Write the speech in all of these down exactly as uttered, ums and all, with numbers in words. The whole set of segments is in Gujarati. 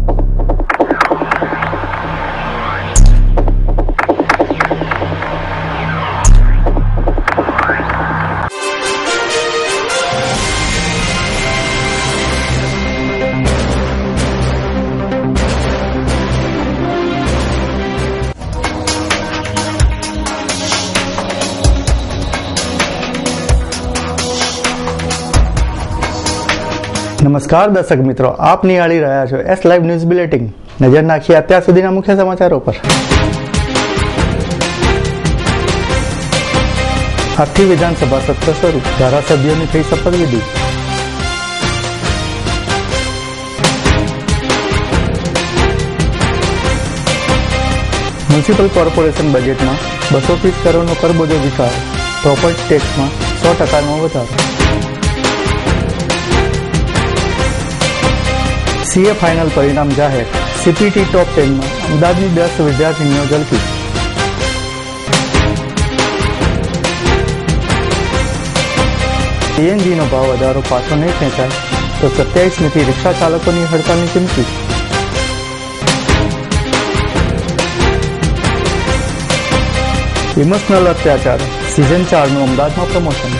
નમસ્કાર દર્શક મિત્રો, આપ નિહાળી રહ્યા છો એસ લાઈવ ન્યૂઝ બુલેટિન। નજર નાખીએ અત્યાર સુધીના મુખ્ય સમાચારો પર। આજથી વિધાનસભા સત્ર શરૂ, ધારાસભ્યોની થઈ શપથવિધિ। મ્યુનિસિપલ કોર્પોરેશન બજેટમાં બસો ત્રીસ કરોડનો કરબોજો વિકાસ, પ્રોપર્ટી ટેક્સમાં સો ટકાનો વધારો। સીએ ફાઇનલ પરિણામ જાહેર, સીપીટી ટોપ ટેનમાં અમદાવાદની દસ વિદ્યાર્થીનીઓ ઝડપી। સીએનજીનો ભાવ વધારો પાછો નહીં ખેંચાય તો સત્યાવીસમીથી રિક્ષા ચાલકોની હડતાલની ચીમકી। ઇમોશનલ અત્યાચાર સિઝન ચારનું અમદાવાદમાં પ્રમોશન।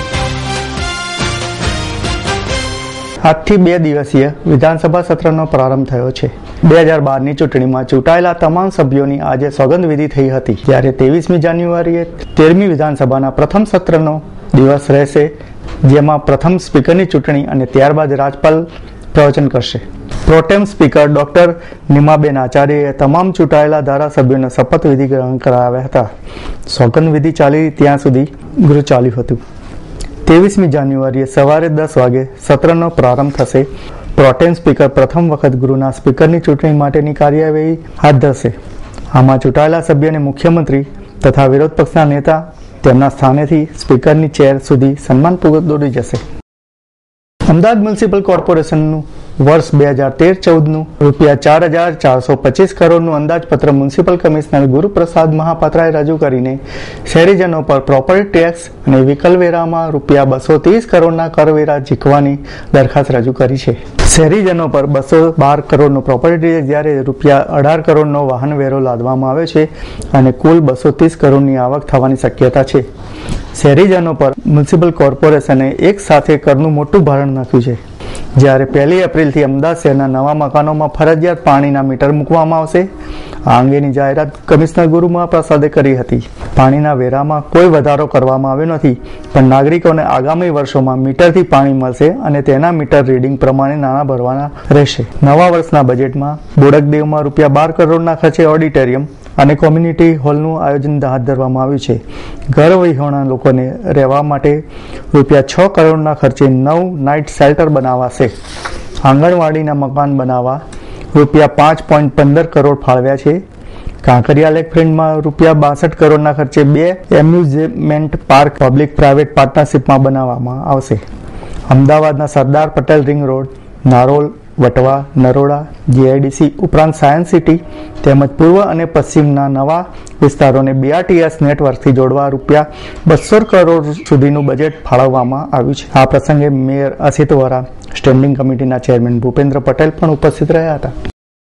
આજથી બે દિવસીય વિધાનસભા સત્રનો પ્રારંભ થયો છે। બે હજાર બારની ચૂંટણીમાં ચૂંટાયેલા તમામ સભ્યોની આજે સોગંદવિધિ થઈ હતી, જ્યારે ત્રેવીસમી જાન્યુઆરીએ તેરમી વિધાનસભાના પ્રથમ સત્રનો દિવસ રહેશે, જેમાં પ્રથમ સ્પીકરની ચૂંટણી અને ત્યારબાદ રાજ્યપાલ પ્રવચન કરશે। પ્રોટેમ સ્પીકર ડોક્ટર નીમાબેન આચાર્યએ તમામ ચૂંટાયેલા ધારાસભ્યોને શપથવિધિ ગ્રહણ કરાવ્યા હતા। સોગંદવિધિ ચાલી ત્યાં સુધી ગૃહ ચાલ્યું હતું। ત્રેવીસમી જાન્યુઆરીએ સવારે દસ વાગે સત્રનો પ્રારંભ થશે। પ્રોટેમ સ્પીકર પ્રથમ વખત ગૃહના સ્પીકરની ચૂંટણી માટેની કાર્યવાહી હાથ ધરશે। આમાં ચૂંટાયેલા સભ્યને મુખ્યમંત્રી તથા વિરોધ પક્ષના નેતા તેમના સ્થાનેથી સ્પીકરની ચેર સુધી સન્માનપૂર્વક દોડી જશે। અમદાવાદ મ્યુનિસિપલ કોર્પોરેશનનું વર્ષ બે હજાર તેર ચૌદનું રૂપિયા ચાર હજાર ચારસો પચીસ કરોડનું અંદાજપત્ર મ્યુનિસિપલ કમિશનર ગુરુપ્રસાદ મહાપાત્રાએ રજૂ કરીને શહેરીજનો પર પ્રોપર્ટી ટેક્સ અને વિકલવેરામાં રૂપિયા બસો ત્રીસ કરોડના કરવેરા ઝીકવાની દરખાસ્ત રજૂ કરી છે। શહેરીજનો પર બસો બાર કરોડનો પ્રોપર્ટી ટેક્સ જ્યારે રૂપિયા અઢાર કરોડનો વાહન વેરો લાદવામાં આવ્યો છે અને કુલ બસો ત્રીસ કરોડની આવક થવાની શક્યતા છે। શહેરીજનો પર મ્યુનિસિપલ કોર્પોરેશને એક સાથે કરનું મોટું ભારણ નાખ્યું છે, જ્યારે પહેલી એપ્રિલથી અમદાવાદ શહેરના નવા મકાનોમાં ફરજિયાત પાણીના મીટર મૂકવામાં આવશે। આ અંગેની જાહેરાત કમિશનર ગુરુ મહાપ્રસાદે કરી હતી। પાણીના વેરામાં કોઈ વધારો કરવામાં આવ્યો નથી, પણ નાગરિકોને આગામી વર્ષોમાં મીટરથી પાણી મળશે અને તેના મીટર રીડિંગ પ્રમાણે નાણાં ભરવાના રહેશે। નવા વર્ષના બજેટમાં બોડકદેવમાં રૂપિયા બાર કરોડના ખર્ચે ઓડિટોરિયમ અને કોમ્યુનિટી હોલનું આયોજન હાથ ધરવામાં આવ્યું છે। ઘર વિહોણા લોકોને રહેવા માટે રૂપિયા છ કરોડના ખર્ચે નવ નાઇટ શેલ્ટર બનાવાશે। આંગણવાડીના મકાન બનાવવા રૂપિયા પાંચ પોઈન્ટ પંદર કરોડ ફાળવ્યા છે। કાંકરિયા લેક ફ્રન્ટમાં રૂપિયા બાસઠ કરોડના ખર્ચે બે એમ્યુઝમેન્ટ પાર્ક પબ્લિક પ્રાઇવેટ પાર્ટનરશિપમાં બનાવવામાં આવશે। અમદાવાદના Sardar Patel ring road, Narol, Vatva, Naroda, GIDC ઉપરાંત સાયન્સ સિટી તેમજ પૂર્વ અને પશ્ચિમના નવા વિસ્તારોને બીઆરટીએસ નેટવર્કથી જોડવા રૂપિયા બસો કરોડ સુધીનું બજેટ ફાળવવામાં આવ્યું છે। આ પ્રસંગે મેયર અસિત વોરા, સ્ટેન્ડિંગ કમિટીના ચેરમેન ભૂપેન્દ્ર પટેલ પણ ઉપસ્થિત રહ્યા હતા।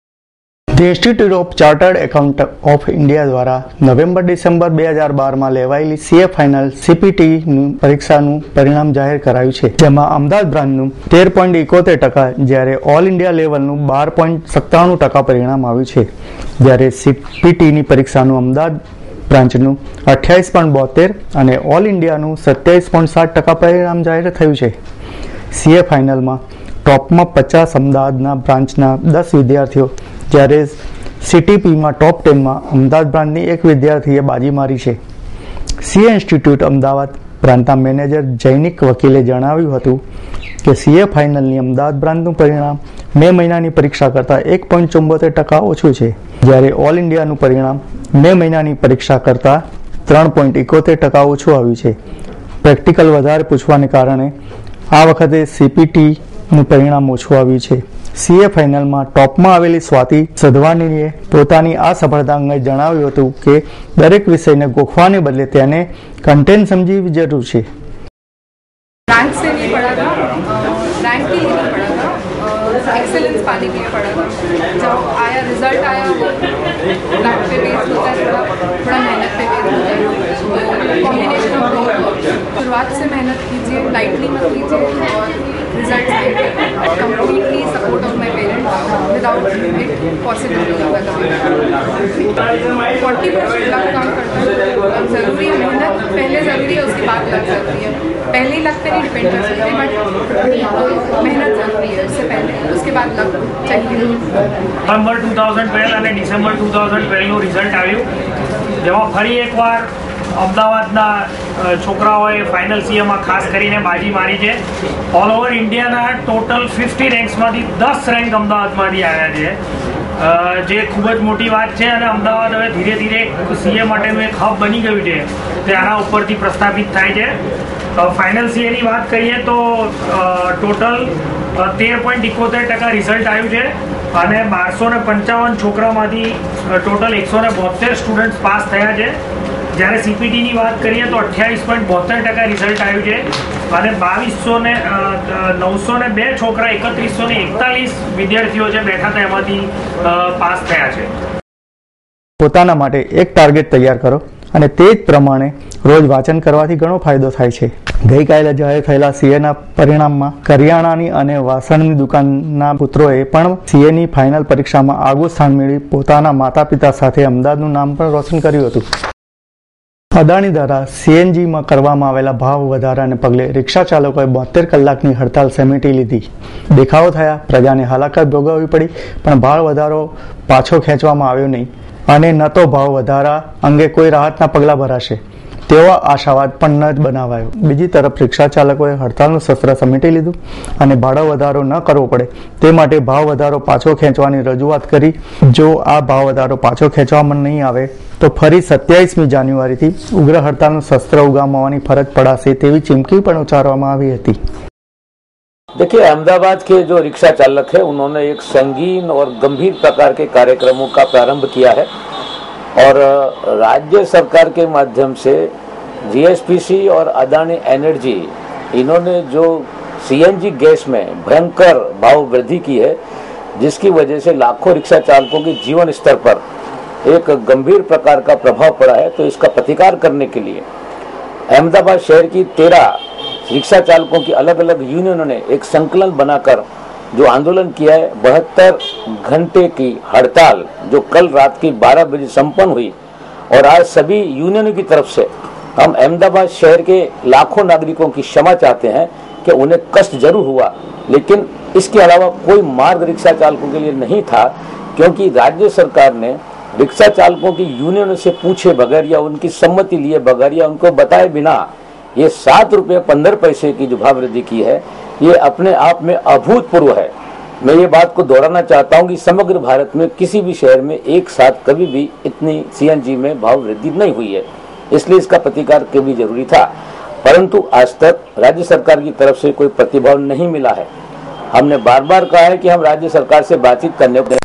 The institute of chartered account of India દ્વારા નવેમ્બર ડિસેમ્બર બે હજાર બારમાં લેવાયેલી સીએ ફાઇનલ સીપીટી પરીક્ષાનું પરિણામ જાહેર કરાયું છે, જેમાં અમદાવાદ બ્રાન્ચનું તેર પોઈન્ટ એકોતેર ટકા જ્યારે ઓલ ઇન્ડિયા લેવલનું બાર પોઈન્ટ સત્તાણું ટકા પરિણામ આવ્યું છે, જ્યારે સીપીટીની પરીક્ષાનું અમદાવાદ બ્રાન્ચનું અઠ્યાવીસ પોઈન્ટ બોતેર અને ઓલ ઇન્ડિયાનું સત્યાવીસ પોઈન્ટ સાત ટકા પરિણામ જાહેર થયું છે। સીએ ફાઇનલમાં ટોપમાં પચાસ અમદાવાદના બ્રાન્ચના દસ વિદ્યાર્થીઓ, જ્યારે સીટીપીમાં ટોપ ટેનમાં અમદાવાદ બ્રાન્ચની એક વિદ્યાર્થીએ બાજી મારી છે। સીએ ઇન્સ્ટિટ્યૂટ અમદાવાદ બ્રાન્ચના મેનેજર જૈનિક વકીલે જણાવ્યું હતું કે સીએ ફાઇનલની અમદાવાદ બ્રાન્ચનું પરિણામ મે મહિનાની પરીક્ષા કરતાં એક પોઈન્ટ ચુંબોતેર ટકા ઓછું છે, જ્યારે ઓલ ઇન્ડિયાનું પરિણામ મે મહિનાની પરીક્ષા કરતાં ત્રણ પોઈન્ટ એકોતેર ટકા ઓછું આવ્યું છે। પ્રેક્ટિકલ વધારે પૂછવાને કારણે આ વખતે સીપીટીનું પરિણામ ઓછું આવ્યું છે। સીએ ફાઇનલમાં ટોપમાં આવેલી સ્વાતિ સધવાનીએ પોતાની આ સફળતા અંગે જણાવ્યું હતું કે દરેક વિષયને ગોખવાને બદલે તેને કન્ટેન્ટ સમજવી જરૂર છે। रैंक से नहीं पढ़ा था, रैंक के लिए नहीं पढ़ा था। एक्सेलेंस पाने के लिए पड़ा था। जब आया रिजल्ट आया वो लक पे बेस्ड होता है, थोड़ा थोड़ा मेहनत पे बेस्ड होता है, कॉम्बिनेशन ऑफ बोथ। शुरुआत से मेहनत कीजिए, लाइटली मत लीजिए और रिजल्ट आएंगे। Completely support of my parents, without it possible नहीं होगा कभी। फोर्टी परसेंट लक काम करता है, ज़रूरी है मेहनत पहले ज़रूरी है, उसके बाद लक ज़रूरी है। पहले ही लक पे नहीं डिपेंड कर सकते, बट मेहनत ज़रूरी है उससे पहले, उसके बाद लक चाहिए। નવેમ્બર ટુ થાઉઝન્ડ ટ્વેલ્વ અને ડિસેમ્બર ટુ થાઉઝન્ડ ટ્વેલ્વનું રિઝલ્ટ આવ્યું, જેમાં ફરી એકવાર અમદાવાદના છોકરાઓએ ફાઇનલ સીએમાં ખાસ કરીને બાજી મારી છે. ઓલ ઓવર ઇન્ડિયાના ટોટલ ફિફ્ટી રેન્ક્સમાંથી દસ રેન્ક અમદાવાદમાંથી આવ્યા છે, જે ખૂબ જ મોટી વાત છે. અને અમદાવાદ હવે ધીરે ધીરે સીએ માટેનું એક હબ બની ગયું છે, તે આના ઉપરથી પ્રસ્થાપિત થાય છે. ફાઇનલ સીએની વાત કરીએ તો ટોટલ તેર પોઈન્ટ ઇકોતેર ટકા રિઝલ્ટ આવ્યું છે અને બારસો ને પંચાવન છોકરામાંથી ટોટલ એકસો ને બોતેર સ્ટુડન્ટ્સ પાસ થયા છે. જ્યારે સીપીટીની વાત કરીએ તો અઠ્યાવીસ પોઈન્ટ બોતેર ટકા રિઝલ્ટ આવ્યું છે અને બાવીસો ને નવસો ને બે છોકરા એકત્રીસો ને એકતાલીસ વિદ્યાર્થીઓ જે બેઠા હતા એમાંથી પાસ થયા છે. પોતાના માટે એક ટાર્ગેટ તૈયાર કરો અને તે જ પ્રમાણે રોજ વાંચન કરવાથી ઘણો ફાયદો થાય છે. ગઈકાલે જાહેર થયેલા સીએના પરિણામમાં કરિયાણાની અને વાસણની દુકાનના પુત્રોએ પણ સીએની ફાઇનલ પરીક્ષામાં આગવું સ્થાન મેળવી પોતાના માતા પિતા સાથે અમદાવાદનું નામ પણ રોશન કર્યું હતું. અદાણી દ્વારા સીએનજીમાં કરવામાં આવેલા ભાવ વધારાને પગલે રિક્ષા ચાલકોએ બોતેર કલાકની હડતાલ સમેટી લીધી. દેખાવો થયા, પ્રજાને હાલાકત ભોગવવી પડી, પણ ભાવ વધારો પાછો ખેંચવામાં આવ્યો નહીં અને ન તો ભાવ વધારા અંગે કોઈ રાહતના પગલાં ભરાશે તેવો આશાવાદ પણ ન જ બનાવાયો. બીજી તરફ રિક્ષા ચાલકોએ હડતાલનું શસ્ત્ર સમેટી લીધું અને ભાડો વધારો ન કરવો પડે તે માટે ભાવ વધારો પાછો ખેંચવાની રજૂઆત કરી. જો આ ભાવ વધારો પાછો ખેંચવામાં નહીં આવે તો ફરી સત્યાવીસમી જાન્યુઆરીથી ઉગ્ર હડતાલનું શસ્ત્ર ઉગામવાની ફરજ પડાશે તેવી ચીમકી પણ ઉચ્ચારવામાં આવી હતી. देखिए, अहमदाबाद के जो रिक्शा चालक है उन्होंने एक संगीन और गंभीर प्रकार के कार्यक्रमों का प्रारंभ किया है और राज्य सरकार के माध्यम से जीएसपीसी और अदानी एनर्जी इन्होंने जो सीएनजी गैस में भयंकर भाव वृद्धि की है, जिसकी वजह से लाखों रिक्शा चालकों के जीवन स्तर पर एक गंभीर प्रकार का प्रभाव पड़ा है. तो इसका प्रतिकार करने के लिए अहमदाबाद शहर की तेरह रिक्शा चालकों की अलग अलग यूनियनों ने एक संकलन बनाकर जो आंदोलन किया है, बहत्तर घंटे की हड़ताल जो कल रात की बारह बजे संपन्न हुई. और आज सभी यूनियनों की तरफ से हम अहमदाबाद शहर के लाखों नागरिकों की क्षमा चाहते हैं कि उन्हें कष्ट जरूर हुआ, लेकिन इसके अलावा कोई मार्ग रिक्शा चालकों के लिए नहीं था, क्योंकि राज्य सरकार ने रिक्शा चालकों की यूनियनों से पूछे बगैर या उनकी सम्मति लिए बगैर या उनको बताए बिना ये सात रुपये पंद्रह पैसे की जो भाव वृद्धि की है, ये अपने आप में अभूतपूर्व है. मैं ये बात को दोहराना चाहता हूँ कि समग्र भारत में किसी भी शहर में एक साथ कभी भी इतनी सीएनजी में भाव वृद्धि नहीं हुई है, इसलिए इसका प्रतिकार के भी जरूरी था. परंतु आज तक राज्य सरकार की तरफ से कोई प्रतिभाव नहीं मिला है. हमने बार बार कहा है कि हम राज्य सरकार से बातचीत करने को,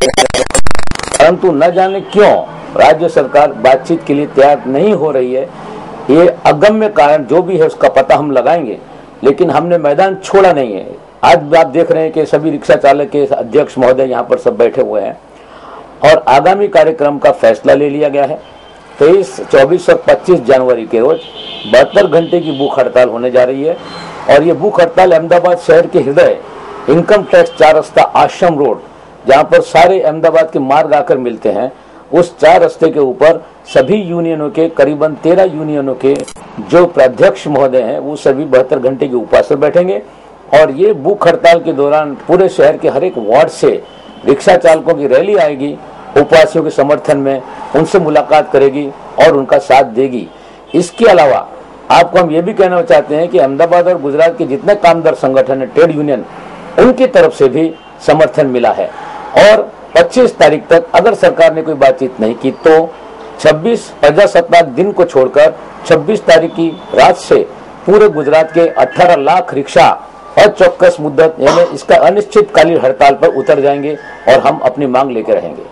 परंतु न जाने क्यों राज्य सरकार बातचीत के लिए तैयार नहीं हो रही है. ये अगम्य कारण जो भी है उसका पता हम लगाएंगे, लेकिन हमने मैदान छोड़ा नहीं है. आज आप देख रहे हैं कि सभी रिक्शा चालक के अध्यक्ष महोदय यहाँ पर सब बैठे हुए हैं और आगामी कार्यक्रम का फैसला ले लिया गया है. तेईस, चौबीस और पच्चीस जनवरी के रोज बहत्तर घंटे की भूख हड़ताल होने जा रही है और ये भूख हड़ताल अहमदाबाद शहर के हृदय इनकम टैक्स चार रास्ता आश्रम रोड, जहाँ पर सारे अहमदाबाद के मार्ग आकर मिलते हैं, उस चार रास्ते के ऊपर सभी यूनियनों के करीबन तेरह यूनियनों के जो अध्यक्ष महोदय हैं वो सभी बहत्तर घंटे के उपवास पर बैठेंगे और ये भूख हड़ताल के दौरान पूरे शहर के हर एक वार्ड से रिक्शा चालकों की रैली आएगी, उपवासियों के समर्थन में उनसे मुलाकात करेगी और उनका साथ देगी. इसके अलावा आपको हम ये भी कहना चाहते हैं कि अहमदाबाद और गुजरात के जितने कामदार संगठन है, ट्रेड यूनियन, उनकी तरफ से भी समर्थन मिला है. और पच्चीस तारीख तक अगर सरकार ने कोई बातचीत नहीं की तो छब्बीस प्रजासत्ताक दिन को छोड़कर छब्बीस तारीख की रात से पूरे गुजरात के अठारह लाख रिक्शा अचौक्कस मुद्दत यानी इसका अनिश्चितकालीन हड़ताल पर उतर जाएंगे और हम अपनी मांग लेकर रहेंगे.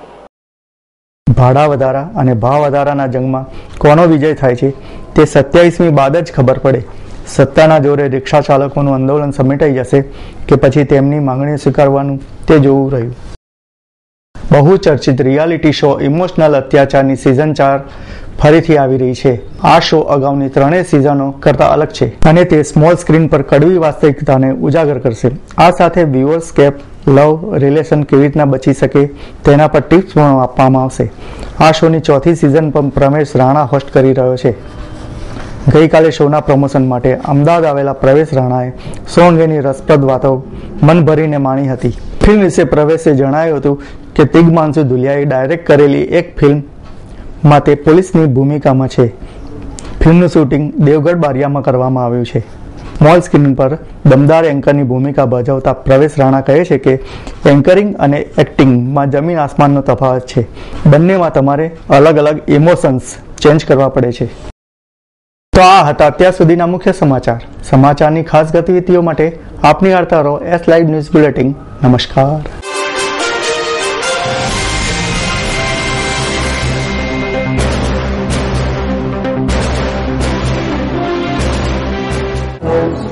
ભાડા વધારા અને ભાવ વધારાના જંગમાં કોનો વિજય થાય છે તે સત્યાવીસમી બાદ જ ખબર પડે. સત્તાના જોરે રિક્ષા ચાલકોનું આંદોલન સમેટાઈ જશે કે પછી તેમની માંગણી સ્વીકારવાનું તે જોવું રહ્યું. બહુ ચર્ચિત રિયાલિટી શો ઇમોશનલ અત્યાચારની સિઝન ચાર ફરીથી આવી રહી છે. આ શો અગાઉની ત્રણેય સિઝનો કરતા અલગ છે અને તે સ્મોલ સ્ક્રીન પર કડવી વાસ્તવિકતાને ઉજાગર કરશે. આ સાથે વ્યુઅર્સ કેપ લવ રિલેશન કેવી રીતના બચી શકે તેના પર ટિપ્સ પણ આપવામાં આવશે. આ શોની ચોથી સિઝન પણ પ્રમેશ રાણા હોસ્ટ કરી રહ્યો છે. ગઈકાલે શોના પ્રમોશન માટે અમદાવાદ આવેલા પ્રવેશ રાણાએ શો અંગેની રસપ્રદ વાતો મન ભરીને માણી હતી. ફિલ્મ વિશે પ્રવેશે જણાવ્યું હતું કે તિગ્માંશુ ધુલિયાએ ડાયરેક્ટ કરેલી એક ફિલ્મમાં તે પોલીસની ભૂમિકામાં છે. ફિલ્મનું શૂટિંગ દેવગઢ બારિયામાં કરવામાં આવ્યું છે. સ્મોલ સ્ક્રીન પર દમદાર એન્કરની ભૂમિકા ભજવતા પ્રવેશ રાણા કહે છે કે એન્કરિંગ અને એક્ટિંગમાં જમીન આસમાનનો તફાવત છે. બંનેમાં તમારે અલગ અલગ ઇમોશન્સ ચેન્જ કરવા પડે છે. તો આ હતા અત્યાર સુધીના મુખ્ય સમાચાર. સમાચારની ખાસ ગતિવિધિઓ માટે આપ નિહાળતા રહો એસ લાઈવ ન્યૂઝ બુલેટિન. નમસ્કાર. Thank you.